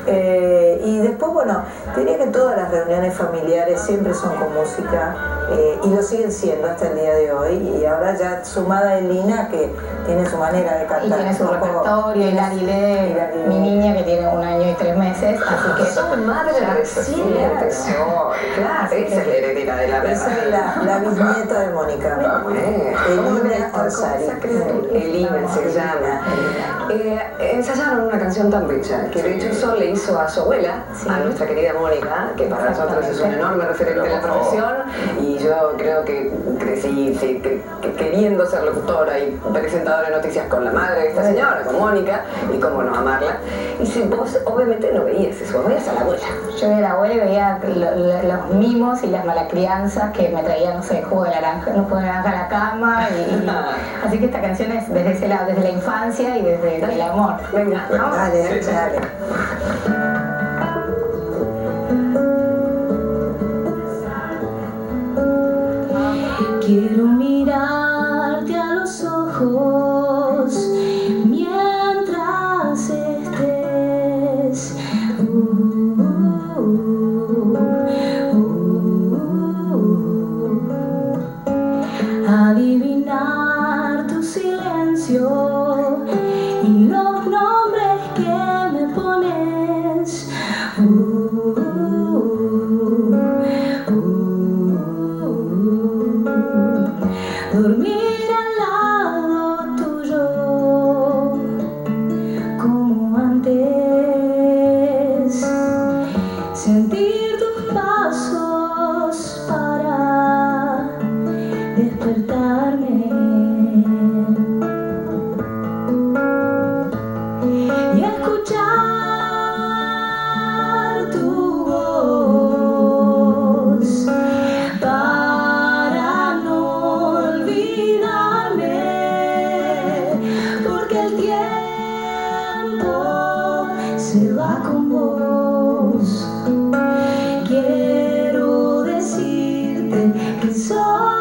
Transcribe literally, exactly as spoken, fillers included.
Eh, y después, bueno, diría que todas las reuniones familiares siempre son con música eh, y lo siguen siendo hasta el día de hoy. Y ahora ya sumada a Lina, que tiene su manera de cantar. Y tiene su repertorio, y la Lile, mi niña que tiene un año y tres meses, así que... Son madres recientes. Claro, esa es la heredera de la Esa es la, la bisnieta de Mónica. Elina Orsari. Elina se llama. Eh, ensayaron una canción tan bella que de hecho Sol le hizo a su abuela, sí, a nuestra querida Mónica, que para nosotros es un enorme referente de la profesión, y yo creo que crecí sí, que, que queriendo ser locutora y presentadora de noticias con la madre de esta señora, con Mónica, y cómo no amarla. Y si vos obviamente no veías eso, veías a la abuela. Yo veía a la abuela y veía lo, lo, los mimos y las malacrianzas que me traían, no sé, jugo de naranja, no jugo de naranja a la cama, y, y, así que esta canción es desde ese lado, desde la infancia y desde el amor. Venga, vamos. Dale, sí, dale. Quiero mirarte a los ojos mientras estés uh, uh, uh, uh, adivinar tu silencio y los nombres que me pones uh, uh, uh, dormir al lado tuyo como antes, sentir tus pasos para despertarme y escuchar tu voz para no olvidarme, porque el tiempo se va con vos. Quiero decirte que soy